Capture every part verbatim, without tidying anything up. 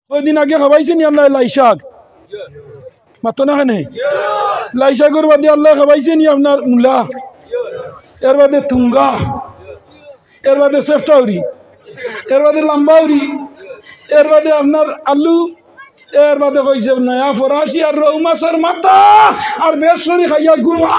ওই দিন আগে খাবাইছেন আপনার লাই শাক মাত্র না খানে লাই শাকের বাদে আল্লাহ খাবাইছেন আপনার মূলা এর বাদে তুঙ্গা এর বাদে সেফটাউরি এর বাদে লাম্বাউরি এর বাদে আপনার আলু এর বাদে কইছে নয়া ফরাসি আর রৌ মাছের মাথা আর বেসরি খাইয়া গুমা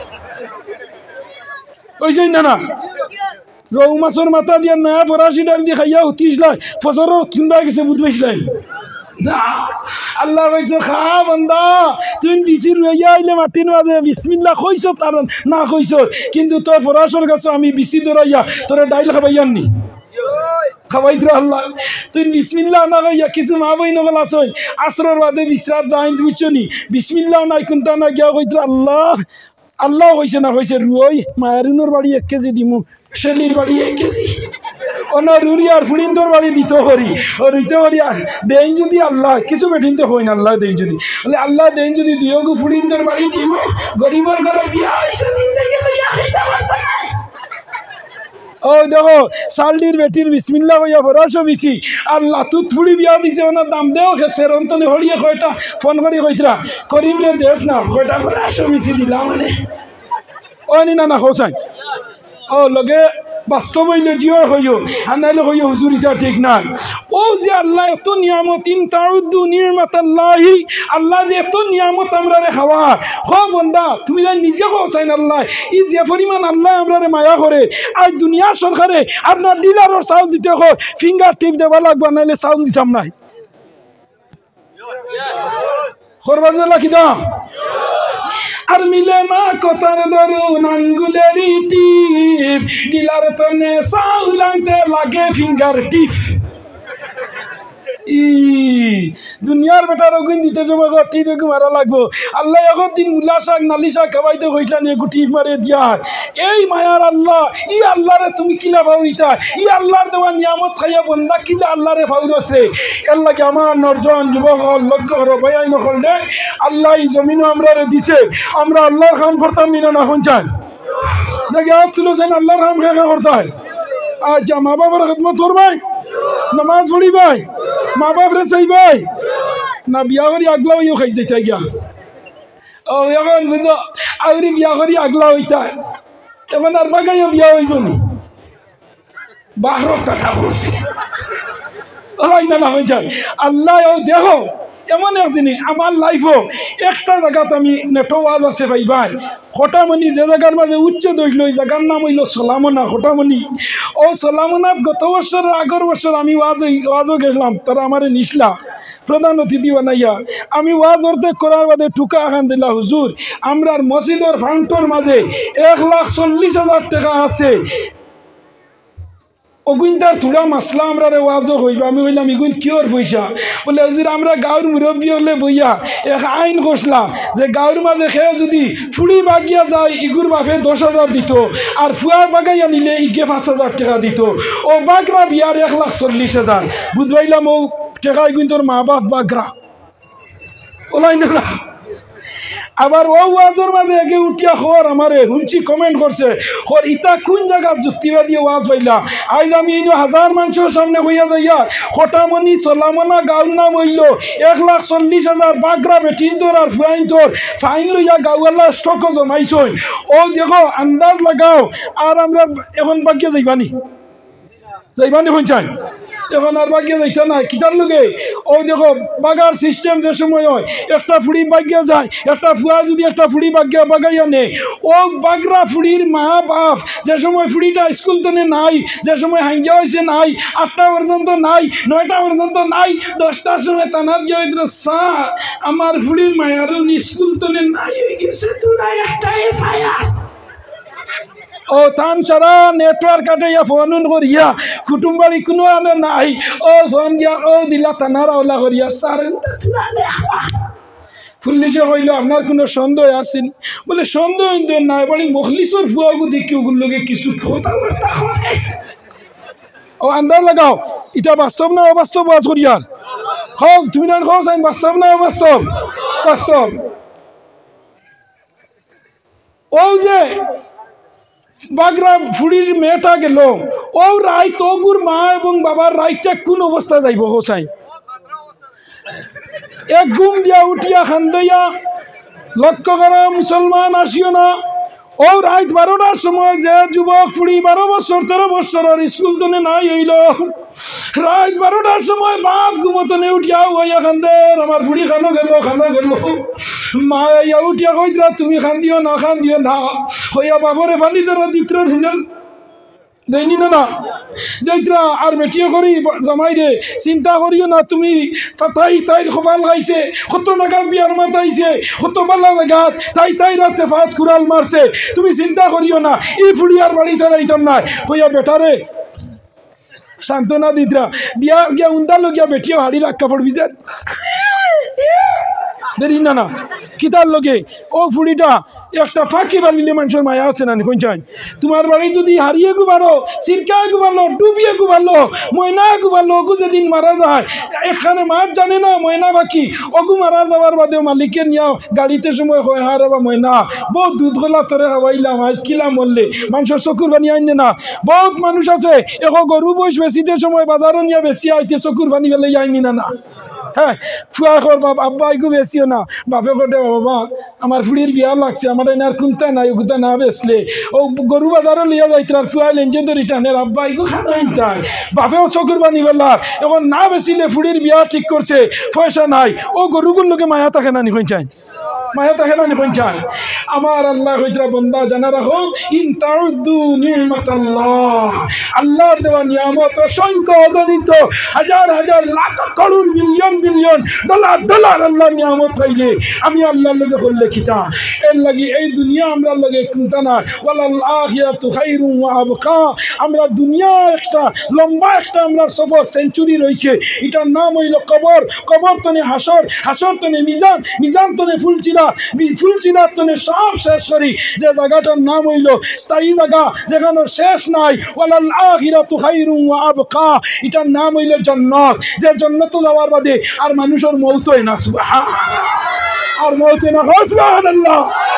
কইছেন না না রৌ মাছের মাথা দিয়া নয়া ফরাসি ডাল দিয়ে খাইয়া উঠিসলাই ফসরের কিনবা গেছে বুঝবাইছিলাই না আল্লাহ কইছে খা বান্দা তুই বিসির রইয়া আইলে মাটির মাঝে বিসমিল্লাহ কইছ তার না কইছ কিন্তু তোর ফরাসর কাছে আমি বিসি দৌড়াইয়া তোরা ডাইল খাবাইয়াননি খাবাইতে আল্লাহ তুই বিসমিল্লাহ না কইয়া কিছু মা বই নগল আসই আসরের বাদে বিশ্রাত যাইন বুঝছনি বিসমিল্লাহ নাই কোনটা না গিয়া কইতে আল্লাহ আল্লাহ কইছে না কইছে রুই মায়ারিনোর বাড়ি এক কেজি দিমু শেলির বাড়ি এক কেজি অন্য রুরি আর ফুড়িন্দর বাড়ি দিত করি ও রুইতে করি আর দেন যদি আল্লাহ কিছু বেঠিনতে হই না আল্লাহ দেন যদি বলে আল্লাহ দেন যদি দিও ফুড়িন্দর বাড়ি দিব গরিবর ঘরে বিয়া হয়েছে জিন্দগি লইয়া খাইতে পারতা না ও দেখো সালডির বেটির বিসমিল্লাহ কইয়া ফরাসও বিছি আর লাতুত ফুড়ি বিয়া দিছে ওনার দাম দেও খেছে রন্তনে হলিয়ে কয়টা ফোন করি কইতরা করিমলে দেশ না কয়টা ফরাসও বিছি দিলাম মানে ও নি না না হোসাই ও লগে বাস্তব হইলে জিও হইও আর নাইলে হইও হুজুর ইটা ঠিক না ও যে আল্লাহ এত নিয়ামত ইন তাউদ্দু নিয়ামাতাল্লাহি আল্লাহ যে এত নিয়ামত আমরারে খাওয়া হ বন্দা তুমি যাই নিজে হোসাইন আল্লাহ ই যে পরিমাণ আল্লাহ আমরারে মায়া করে আজ দুনিয়ার সরকারে আপনার ডিলারের চাউল দিতে হয় ফিঙ্গার টিপ দেওয়া লাগবে নাইলে চাউল দিতাম নাই খরবাজে লাখি দাম আর মিলে না কথার ধরুন আঙ্গুলের টিপ ডিলার তনে চাউল আনতে লাগে ফিঙ্গার টিপ ই দুনিয়ার বেটার অগুন দিতে সময় টিপ এগু মারা লাগবো আল্লাহ এখন দিন মুলা শাক নালি শাক খাওয়াইতে কইলাম এগু টিপ মারে দিয়া এই মায়ার আল্লাহ ই আল্লাহরে তুমি কিলা ভাউরিতা ই আল্লাহর দেওয়া নিয়ামত খাইয়া বন্দা কিলা আল্লাহরে ভাউরছে এর লাগে আমার নরজন যুবক হল লক্ষ্য হল ভাইয়াই নকল দে আল্লাহ এই জমিনও আমরা দিছে আমরা আল্লাহর কাম করতাম না না শুনছেন দেখে আপ তুলো সেন আল্লাহর কাম খেয়ে করতে হয় আচ্ছা মা বাবার খেদমত করবাই নামাজ পড়ি ভাই মা বাপ রে চাই ভাই না বিয়া করি আগলা হইও খাই যাইতে গিয়া ও এখন বুঝো আউরি বিয়া করি আগলা হইতা এখন আর বাগাইও বিয়া হইব নি বারো টাকা করছে না না শুনছেন আল্লাহ ও দেখো এমন এক জিনিস আমার লাইফও একটা জায়গাত আমি নেটো ওয়াজ আছে ভাই ভাই হঠামনি যে জায়গার মাঝে উচ্ছেদ হইল ওই জায়গার নাম হইল সোলামনা হঠামনি ও সোলামনাথ গত বছর আগের বছর আমি ওয়াজ ওয়াজও গেলাম তারা আমারে নিসলা প্রধান অতিথি বানাইয়া আমি ওয়াজ অর্ধেক করার বাদে টুকা আখান দিলা হুজুর আমরার মসজিদের ফাউন্টোর মাঝে এক লাখ চল্লিশ হাজার টাকা আছে অগুইনটার থোড়া মাসলা আমরা ওয়াজও হইব আমি বললাম ইগুন কিয়র পয়সা বলে হুজুর আমরা গাঁর মুরব্বী হলে বইয়া এক আইন ঘোষলা যে গাঁর মাঝে খেয়ে যদি ফুড়ি বাগিয়া যায় ইগুর বাপে দশ হাজার দিত আর ফুয়ার বাগাইয়া নিলে ইগে পাঁচ হাজার টাকা দিত ও বাগরা বিয়ার এক লাখ চল্লিশ হাজার বুঝবাইলাম ও টাকা ইগুন তোর মা বাপ বাগরা ওলাই না আবার ও ওয়াজের মাঝে এগে উঠিয়া খবর আমারে হুঞ্চি কমেন্ট করছে খর ইটা কোন জায়গা যুক্তিবাদী ওয়াজ হইলা আজ আমি এই হাজার মানুষের সামনে হইয়া যাইয়া হঠামনি সোলামনা গাঁর নাম হইল এক লাখ চল্লিশ হাজার বাগরা বেটিন তোর আর ফুয়াইন তোর ফাইন লইয়া গাঁওয়ালা স্টকও জমাইছই ও দেখো আন্দাজ লাগাও আর আমরা এখন বাকিয়া যাইবানি যাইবানি শুনছেন এখন আর বাগিয়া যাইতে না কিতার লোকে ও দেখো বাগার সিস্টেম যে সময় হয় একটা ফুড়ি বাগিয়া যায় একটা ফুয়া যদি একটা ফুড়ি বাগিয়া বাগাইয়া নেই ও বাগরা ফুড়ির মা বাপ যে সময় ফুড়িটা স্কুল তেনে নাই যে সময় হাঙ্গিয়া হয়েছে নাই আটটা পর্যন্ত নাই নয়টা পর্যন্ত নাই দশটার সময় তানাত গিয়ে হইতে সা আমার ফুড়ির মায়ারও স্কুল তেনে নাই হয়ে গেছে তোরা একটা এফআইআর ও তান সারা নেটওয়ার্ক কাটাইয়া ফোন করিয়া কুটুম বাড়ি কোনো আনে নাই ও ফোন গিয়া ও দিলা তানারা ওলা করিয়া সার পুলিশে কইল আপনার কোনো সন্দেহ আসেনি বলে সন্দেহ নাই বলি মখলিসর ফুয়াগু দেখি ওগুলোকে কিছু কথাবার্তা হয় ও আন্দাজ লাগাও এটা বাস্তব না অবাস্তব ওয়াজ করিয়ার হোক তুমি জান খাও চাইন বাস্তব না অবাস্তব বাস্তব ও যে বাগরা ফুড়ির মেয়েটা গেল ও রায় তগুর মা এবং বাবার রায়টা কোন অবস্থা যাইব হোসাইন এক ঘুম দিয়া উঠিয়া খান্দইয়া লক্ষ্য করা মুসলমান আসিও না। ও রাত বারোটার সময় যে যুবক ফুড়ি বারো বছর তেরো বছর আর স্কুল তো নাই হইল, রাত বারোটার সময় বাপ ঘুমতনে উঠিয়া হইয়া খান্দের আমার ফুড়ি খানো গেল খানো গেল। মা ইয়া উঠিয়া কইতরা তুমি খান্দিও না খান্দিও না হইয়া বাবরে ফানি ধরো দিত্র দেয়নি না না দেখরা আর বেটিও করি জামাই রে চিন্তা করিও না তুমি তাই তাই খোবাল গাইছে কত নাগাদ বিয়ার মাতাইছে কত বালা নাগাদ তাই তাই রাতে ফাত কুড়াল মারছে তুমি চিন্তা করিও না এই ফুড়িয়ার বাড়িতে রাইতাম না কইয়া বেটারে সান্ত্বনা দিতরা দিয়া গিয়া উন্দালো গিয়া বেটিও হাড়ি রাখা পড়বি যার দেরি না না কিতার লগে ও ফুড়িটা একটা ফাঁকি বালিলে মানুষের মায়া আছে না কোন চাই তোমার বাড়ি যদি হারিয়ে গুবালো সিরকায় গুবালো ডুবিয়ে গুবালো ময়না গুবালো অগু যেদিন মারা যায় এখানে মাছ জানে না ময়না বাকি অগু মারা যাওয়ার বাদেও মালিকের নিয়া গাড়িতে সময় হয় হারে বা ময়না বহুত দুধ গলা তরে খাওয়াইলাম আজ কিলাম বললে মানুষের চকুর বানি আইনে না বহুত মানুষ আছে এখন গরু বয়স বেশিতে সময় বাজারও নিয়ে বেশি আইতে চকুর বানি গেলে আইনি না না হ্যাঁ ফুয়া কর বাপ আব্বা আইগু বেশিও না বাপে কটে বাবা আমার ফুড়ির বিয়া লাগছে আমার এনার কুন্তা নাই ওগুতা না বেসলে ও গরু বাজারও লিয়া যাইতে আর ফুয়া লেঞ্জে ধরি টানের আব্বা আইগু খানাইতাই বাপেও চকুর বানি বেলার এখন না বেসিলে ফুড়ির বিয়া ঠিক করছে পয়সা নাই ও গরুগুর লোকে মায়া থাকে না নিকোন চাই মায়া থাকে না নিকোন চাই আমার আল্লাহ কইতরা বন্দা জানা রাখো ইন তাউদ্দু নি'মাতাল্লাহ আল্লাহর দেওয়া নিয়ামত অসংখ্য অগণিত হাজার হাজার lakh crore million million dollar dollar আল্লাহ নিয়ামত পাইলে আমি আল্লাহর লগে করলে খিতা এর লাগি এই দুনিয়া আমরা লগে চিন্তা না ওয়ালাল আখিরাতু খায়রুন ওয়া আবকা আমরা দুনিয়া একটা লম্বা একটা আমরা সফর সেঞ্চুরি রয়েছে এটার নাম হইল কবর কবর তনে হাসর হাসর তনে মিজান মিজান তনে ফুলচিরা ফুলচিরার তনে সব শেষ করি যে জায়গাটার নাম হইল স্থায়ী জায়গা যেখানে শেষ নাই ওয়ালাল আখিরাতু খায়রুন ওয়া আবকা এটার নাম হইল জান্নাত যে জান্নাতে যাওয়ার বাদে আর মানুষের মওত হয় না সুবহানাল্লাহ আর মওত হয় না সুবহানাল্লাহ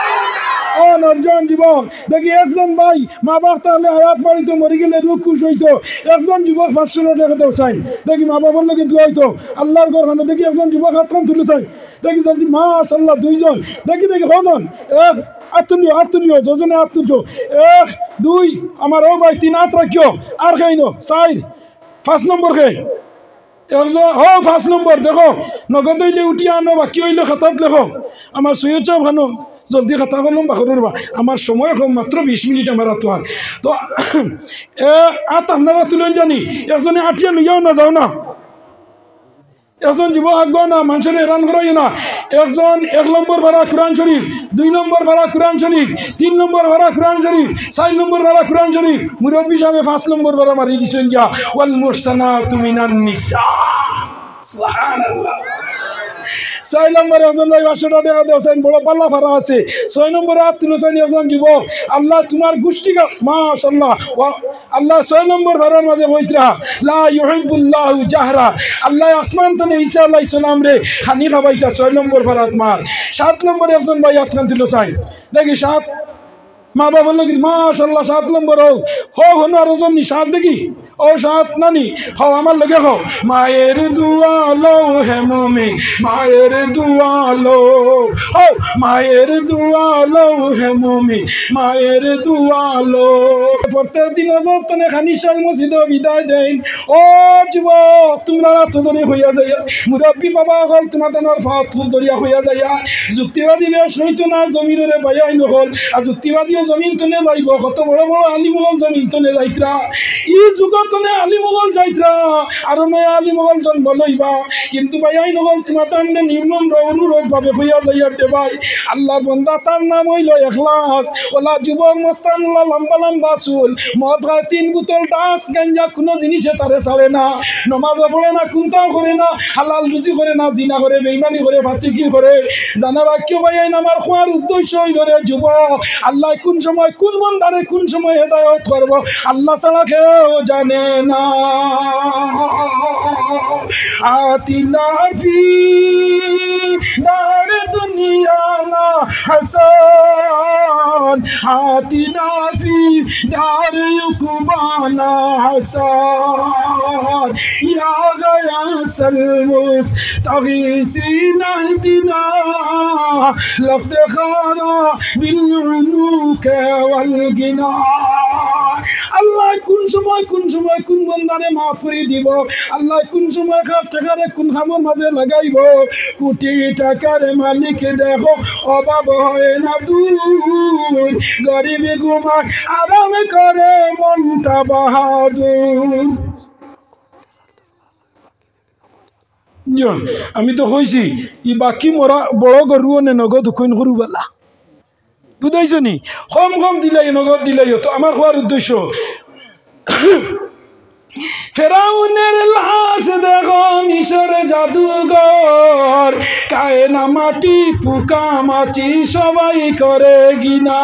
অনর্জন জীবন দেখি একজন ভাই মা বাপ তাহলে হায়াত বাড়িতে মরে গেলে রুখ খুশ হইতো একজন যুবক পাঁচশো টাকা দেও চাই দেখি মা বাবার লোকে দোয়া হইতো আল্লাহর ঘর খানে দেখি একজন যুবক হাত খান তুলে চাই দেখি জলদি মাশাআল্লাহ দুইজন দেখি দেখি কজন এক আত্মীয় আত্মীয় যোজনে আত্মীয় এক দুই আমার ও ভাই তিন হাত রাখিও আর খাইনো চাই পাঁচ নম্বর খাই একজন ও পাঁচ নম্বর দেখো নগদ হইলে উঠিয়ে আনো বাকি হইলে খাতাত লেখো আমার সৈয়দ সাহেব খানো জলদি খাতা করলাম বাকরের বা আমার সময় কম মাত্র বিশ মিনিট আমার তো আর তো এ আত আপনারা তুলেন জানি একজনে আঠিয়া লইয়াও না যাও না একজন যুবক আগ্রহ না মানুষের হেরান করাই না একজন এক নম্বর ভাড়া কোরআন শরীফ দুই নম্বর ভাড়া কোরআন শরীফ তিন নম্বর ভাড়া কোরআন শরীফ চার নম্বর ভাড়া কোরআন শরীফ মুরব্বী সাহেব পাঁচ নম্বর ভাড়া মারি দিছেন গিয়া ওয়াল মুহসানাতু মিনান নিসা সুবহানাল্লাহ ছয় নম্বরে একজন ভাই পাঁচশোটা টাকা দেওয়া বড় পাল্লা ভাড়া আছে ছয় নম্বরে হাত তুলেছেন একজন যুবক আল্লাহ তোমার গোষ্ঠী মাশাআল্লাহ আল্লাহ ছয় নম্বর ভাড়ার মাঝে হইতরা লা ইউহিব্বুল্লাহু জাহরা আল্লাহ আসমান তনে ঈসা আলাইহিস সালাম রে খানি খাবাইতা ছয় নম্বর ভাড়াত মার সাত নম্বরে একজন ভাই হাত খান তুলেছেন দেখি সাত মা বাবা লোক মাশাআল্লাহ সাত নম্বর হো হো হন আর ওজন নি সাত দেখি ও সাত নানি হও আমার লগে হও মায়ের দুয়া লো হে মুমিন মায়ের দুয়া লো হো মায়ের দুয়া লো হে মুমিন মায়ের দুয়া লো প্রত্যেক দিন ওজন তনে খানি শাল মসজিদে বিদায় দেন ও যুবক তোমরা তো ধরে হইয়া যায় মুরব্বী বাবা হল তোমাদের ফাত দরিয়া হইয়া যায় যুক্তিবাদী বেশ হইতো না জমিরে বাইয়াই নহল আর যুক্তিবাদী জমিন তনে যাইব কত বড় বড় আলিমগল জমিন তনে যাইত্রা ই যুগত তনে আলিমগল যাইত্রা আর নয় আলিমগল জন্ম লইবা কিন্তু ভাই নহল তোমার তান্ডে নিম্ন অনুরোধ ভাবে হইয়া যাইয়াতে ভাই আল্লাহর বান্দা তার নাম হইল ইখলাস ওলা যুবক মস্তানুল্লাহ লম্বা লম্বা চুল মদ খায় তিন বোতল ডাস গাঞ্জা কোনো জিনিসে তারে ছাড়ে না নমাজও পড়ে না কুন্তাও করে না হালাল রুচি করে না জিনা করে বেইমানি করে ফাঁসি কি করে জানা বাক্য ভাই আমার খোয়ার উদ্দেশ্য হইল রে যুবক আল্লাহ কোন সময় কোন বান্দারে কোন সময় হেদায়েত করব আল্লাহ ছাড়া কেউ জানে না আতিনা ফি دار دنیا نا حسن آتنا فی دار عقبانا حسن یا غیاث المستغیثین اهدنا لافتخارا بالعنوق والغنا আল্লাহ কোন সময় কোন সময় কোন বন্দারে মাফ করে দিব আল্লাহ কোন সময় কার টাকারে কোন খামর মাঝে লাগাইব কোটি টাকার মালিক দেখো অভাব হয় না দূর গরিবে ঘুমায় আরাম করে মনটা বাহাদুর আমি তো কইছি ই বাকি মোরা বড় গরু নে নগদ কোন গরু বালা বুঝাইছো নি কম কম দিলাই নগদ দিলাই তো আমার হওয়ার উদ্দেশ্য ফেরাউনের লাশ দেখো মিশর জাদুঘর কায়না মাটি পোকা মাছি সবাই করে গিনা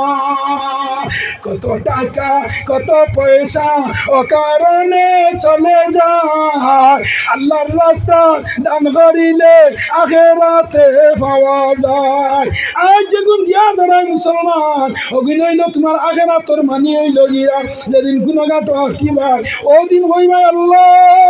কত টাকা কত পয়সা অকারণে চলে যায় আল্লাহর রাস্তা দান করিলে আখিরাতে পাওয়া যায় আজ যেগুন দিয়া ধরাই মুসলমান ওগুন হইল তোমার আখিরাতর মানি হইল গিয়া যেদিন গুণগাট কিবা ওদিন হইবা আল্লাহ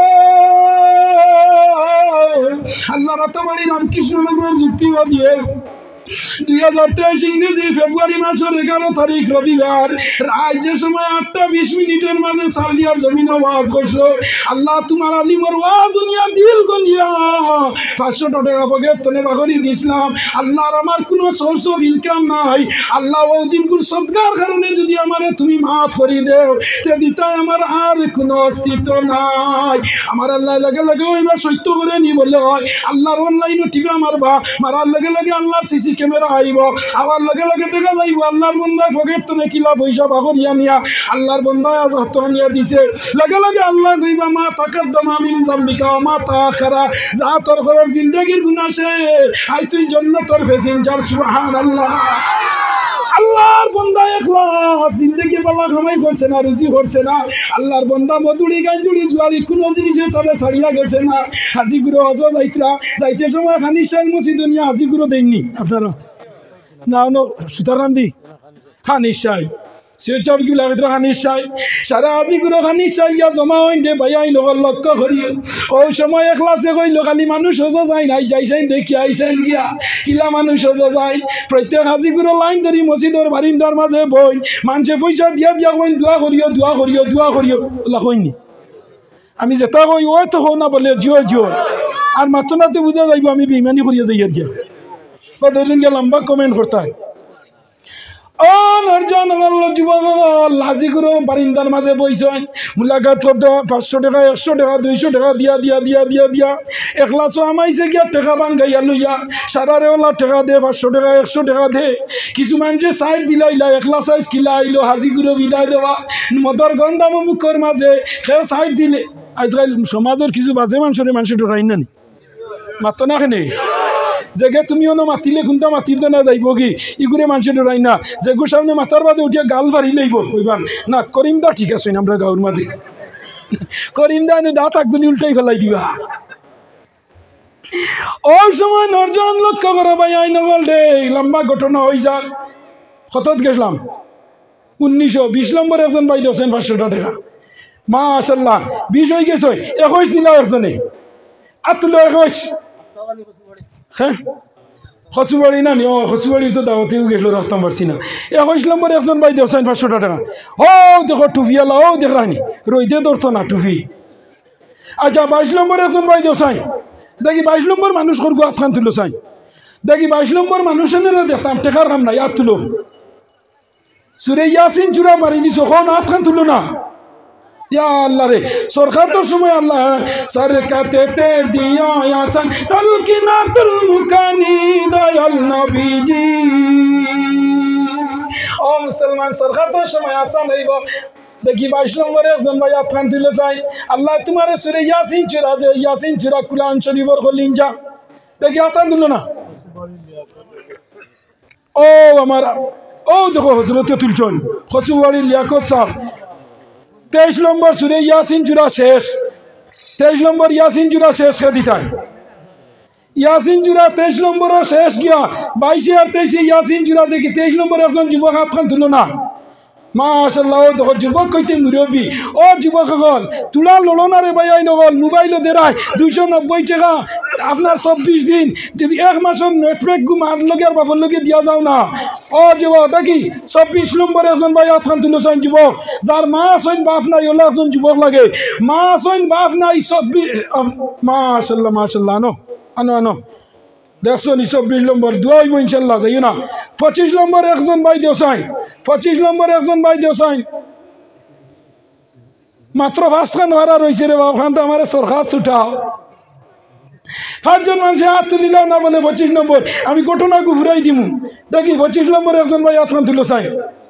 আল্লাহ রাতবাড়ি রামকৃষ্ণ নগর যুক্তি দিয়ে দুই হাজার তেইশ ইংরেজি ফেব্রুয়ারি মাসের এগারো তারিখ রবিবার রাজ্যের সময় আটটা বিশ মিনিটের মাঝে সাউদিয়ার জমিন ওয়াজ করছো আল্লাহ তোমার আলিমর ওয়াজ উনিয়া দিল গনিয়া পাঁচশো টাকা পকেট তলে বাগরি দিছিলাম আল্লাহর আমার কোনো সোর্স অফ ইনকাম নাই আল্লাহ ও দিন কোন সদকার কারণে যদি আমারে তুমি মাফ করে দেও তে দিতাই আমার আর কোনো অস্তিত্ব নাই আমার আল্লাহ লাগে লাগে ওইবার সত্য করে নি বলে হয় আল্লাহর অনলাইনে টিভি আমার বা মারার লাগে লাগে আল্লাহর সিসি ক্যামেরা আইব আবার লগে লগে দেখা যাইব আল্লাহর বন্দা পকেট তো কিলা পয়সা বাগরিয়া নিয়া আল্লাহর বন্দা হাত নিয়া দিছে লগে লগে আল্লাহ কইবা মা তাকাদ্দামা মিন জামবিকা মা তাআখারা যা তোর ঘরের জিন্দেগির গুনাহ সে আই তুই জান্নাতের প্যাসেঞ্জার সুবহানাল্লাহ আল্লাহর বন্দা একলা জিন্দেগি বালা কামাই করছে না রুজি করছে না আল্লাহর বন্দা মধুরি গাঞ্জুরি জুয়ারি কোনো জিনিসে তবে ছাড়িয়া গেছে না হাজিগুরো হজ যাইতরা যাইতে সময় খানি শাইল মুসি দুনিয়া হাজিগুরো দেননি আপনারা না না সুতারান্দি খানি শাই সেচব কি লাগে খানি শাই সারা হাজিগুরো খানি শাই ইয়া জমা হইন দে ভাইয়াই লগর লক্ষ্য করি ওই সময় একলাসে কইল খালি মানুষ হজ যায় নাই যাইছেন দেখি আইছেন গিয়া কিলা মানুষ হজ যায় প্রত্যেক হাজিগুরো লাইন ধরি মসজিদর বারিন্দার মাঝে বই মানুষে পয়সা দিয়া দিয়া কইন দোয়া করিও দোয়া করিও দোয়া করিও ওলা কইনি আমি যেটা কই ওই তো হো না বলে জিও জিও আর মাত্র নাতে বুঝা যাইব আমি বেইমানি করিয়া যাই আর গিয়া বা ধরলেন গিয়া লম্বা কমেন্ট করতে ও নরজন যুবক হাজিগুরো বারিন্দার মাঝে বইছেন মুলাকাত করতে পাঁচশো টাকা একশো টাকা দুইশো টাকা দিয়া দিয়া দিয়া দিয়া দিয়া একলাসও আমাইছে গিয়া টাকা বাঙ্গাইয়া লইয়া সারারে ওলা টাকা দে পাঁচশো টাকা একশো টাকা দে কিছু মানুষে সাইড দিলাইলা একলা সাইজ কিলা আইলো হাজিগুরো বিদায় দেওয়া মদর গন্ধাম মুখর মাঝে সেও সাইড দিলে আজকাল সমাজের কিছু বাজে মানুষের মানুষের ডরাই না নি মাত্র না কেনে জেগে তুমিও না মাতিলে কোনটা মাতিতে না যাইব কি ইগুরে মানুষের ডরাই না যেগুর সামনে মাথার বাদে উঠিয়া গাল বাড়ি লইব কইবান না করিম দা ঠিক আছে আমরা গাঁর মাঝে করিম দা এনে দাঁত আগগুলি উল্টাই ফেলাই দিবা ওই সময় নরজন লক্ষ্য করো ভাই আই নগল দে লম্বা ঘটনা হয়ে যায় কতত গেছিলাম উনিশশো বিশ নম্বর একজন ভাই দিয়েছেন পাঁচশো টাকা মাশাল্লাহ বিশ হয়ে গেছে একুশ দিলা একজনে আর তুলো একুশ হ্যাঁ হসুবাড়ি না নি ও হসুবাড়ির তো দাওয়াতেও গেছিল রাখতাম পারছি না একুশ নম্বর একজন ভাই দিয়েছেন পাঁচশো টাকা ও দেখো টুফিওয়ালা ও দেখ রানি রইতে ধরতো না টুফি আচ্ছা বাইশ নম্বর একজন ভাই দিয়েছেন দেখি বাইশ নম্বর মানুষ করবো আট খান তুলো চাই দেখি বাইশ নম্বর মানুষের দেখতাম টেকার কাম নাই আর তুলো সুরে ইয়াসিন চূড়া মারি দিছ কোন আট খান তুলো না ইয়া আল্লাহ রে সরকার তো সময় আল্লাহ সরকাতে তে দিয়া ইয়াসান তালকিনাতুল মুকানি দয়াল নবীজি ও মুসলমান সরকার তো সময় আসান হইব দেখি বাইশ নম্বরে একজন ভাই আফগান দিলে চাই আল্লাহ তোমার সুরে ইয়াসিন চূড়া যে ইয়াসিন চূড়া কুরআন শরীফর খলিন যা দেখি আফগান দিল না ও আমার ও দেখো হজরতে তুলছন হসুবাড়ি লিয়াকত সাহ তেইশ নম্বর সুরে ইয়াসিন চূড়া শেষ তেইশ নম্বর ইয়াসিন চূড়া শেষ কে দিতাই ইয়াসিন জুরা তেইশ নম্বরও শেষ গিয়া বাইশে আর তেইশে ইয়াসিন জুরা দেখি তেইশ নম্বর একজন যুবক হাতখান তুলো না মাশাআল্লাহ দেখো যুবক কইতে মুরব্বী ও যুবক সকল তুলা লড়ো না রে ভাই আই নগল মোবাইলও দেরায় দুইশো নব্বই টাকা আপনার চব্বিশ দিন যদি এক মাসের নেটওয়ার্ক গু মার লগে আর বাবার লগে দিয়া দাও না ও যুবক দেখি চব্বিশ নম্বর একজন ভাই হাতখান তুলো চাইন যুবক যার মা আছেন বাপ নাই ওলা একজন যুবক লাগে মা আছেন বাপ নাই চব্বিশ মাশাআল্লাহ মাশাআল্লাহ আনো আনো আনো দেখছো নি চব্বিশ নম্বর দোয়া হইব ইনশাল্লাহ যাইও না পঁচিশ নম্বর একজন ভাই দেওসাই পঁচিশ নম্বর একজন ভাই দেওসাই মাত্র পাঁচখান ভাড়া রয়েছে রে বাবখান তো আমার সরকার ছুটাও পাঁচজন মানুষের হাত তুলিল না বলে পঁচিশ নম্বর আমি ঘটনা ঘুরাই দিমু দেখি পঁচিশ নম্বর একজন ভাই হাতখান তুলো চাই